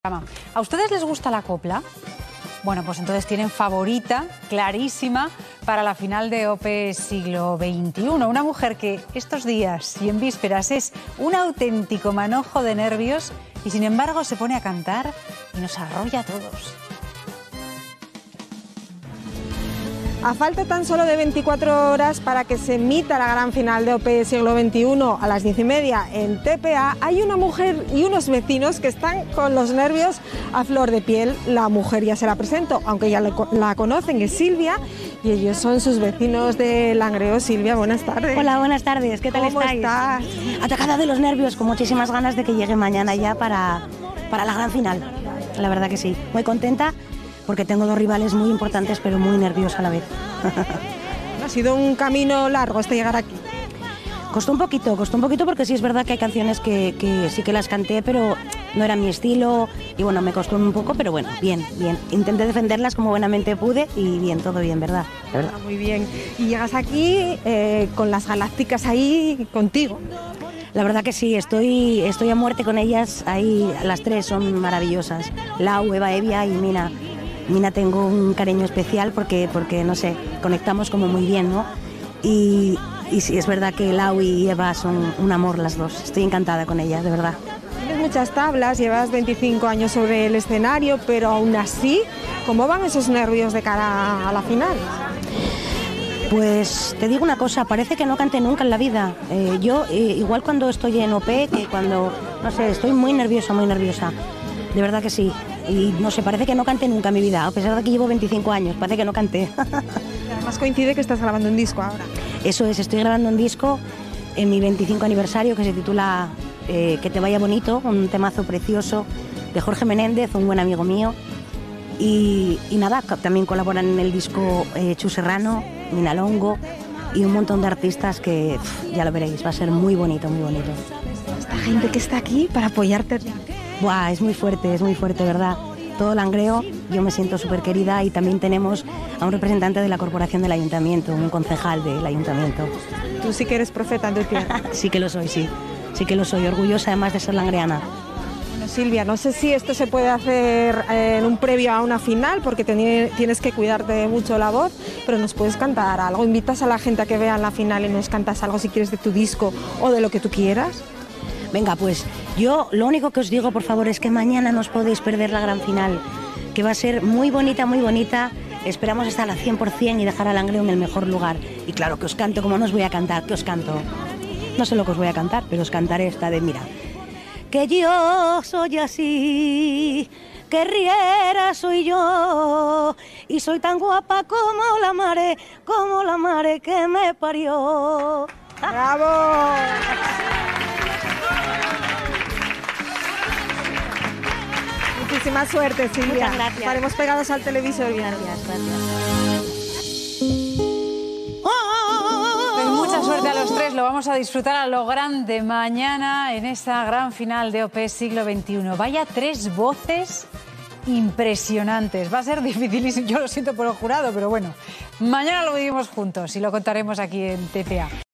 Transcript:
¿A ustedes les gusta la copla? Bueno, pues entonces tienen favorita, clarísima, para la final de OPE siglo XXI. Una mujer que estos días y en vísperas es un auténtico manojo de nervios y sin embargo se pone a cantar y nos arrolla a todos. A falta tan solo de 24 horas para que se emita la gran final de OPE siglo XXI a las 10:30 en TPA, hay una mujer y unos vecinos que están con los nervios a flor de piel. La mujer ya se la presento, aunque ya la conocen, es Silvia, y ellos son sus vecinos de Langreo. Silvia, buenas tardes. Hola, buenas tardes, ¿qué tal ¿Cómo estáis? estás? Atacada de los nervios, con muchísimas ganas de que llegue mañana ya para la gran final. La verdad que sí, muy contenta porque tengo dos rivales muy importantes pero muy nerviosa a la vez. Ha sido un camino largo hasta llegar aquí. Costó un poquito porque sí es verdad que hay canciones que sí que las canté, pero no era mi estilo y bueno, me costó un poco, pero bueno, bien. Intenté defenderlas como buenamente pude y bien, todo bien, ¿verdad? De verdad. Muy bien. Y llegas aquí con las galácticas ahí contigo. La verdad que sí, estoy a muerte con ellas, ahí las tres son maravillosas. Lau, Eva, Evia y Mina. Mina tengo un cariño especial porque no sé, conectamos como muy bien, ¿no? Y sí, es verdad que Lau y Eva son un amor las dos. Estoy encantada con ellas, de verdad. Tienes muchas tablas, llevas 25 años sobre el escenario, pero aún así, ¿cómo van esos nervios de cara a la final? Pues te digo una cosa, parece que no canté nunca en la vida. Yo, igual cuando estoy en OP, que cuando, no sé, estoy muy nerviosa. De verdad que sí. Y no sé, parece que no canté nunca en mi vida, a pesar de que llevo 25 años, parece que no canté. Además coincide que estás grabando un disco ahora. Eso es, estoy grabando un disco en mi 25 aniversario que se titula Que te vaya bonito, un temazo precioso de Jorge Menéndez, un buen amigo mío. Y nada, también colaboran en el disco Chu Serrano, Mina Longo y un montón de artistas que ya lo veréis, va a ser muy bonito, muy bonito. Esta gente que está aquí para apoyarte. Buah, es muy fuerte, ¿verdad? Todo Langreo, yo me siento súper querida y también tenemos a un representante de la corporación del ayuntamiento, un concejal del ayuntamiento. Tú sí que eres profeta de tierra. Sí que lo soy, sí que lo soy, orgullosa además de ser langreana. Bueno, Silvia, no sé si esto se puede hacer en un previo a una final, porque tienes que cuidarte mucho la voz, pero nos puedes cantar algo, invitas a la gente a que vean la final y nos cantas algo si quieres de tu disco o de lo que tú quieras. Venga, pues yo lo único que os digo, por favor, es que mañana no os podéis perder la gran final, que va a ser muy bonita. Esperamos estar al 100% y dejar a Langreo en el mejor lugar. Y claro, que os canto, como no os voy a cantar, que os canto. No sé lo que os voy a cantar, pero os cantaré esta de, mira. Que yo soy así, que riera soy yo, y soy tan guapa como la mare que me parió. ¡Bravo! Muchísima suerte, Silvia. Muchas gracias. Estaremos pegados al televisor. Gracias. Pues mucha suerte a los tres, lo vamos a disfrutar a lo grande mañana en esta gran final de OPE siglo XXI. Vaya tres voces impresionantes, va a ser dificilísimo, yo lo siento por el jurado, pero bueno, mañana lo vivimos juntos y lo contaremos aquí en TPA.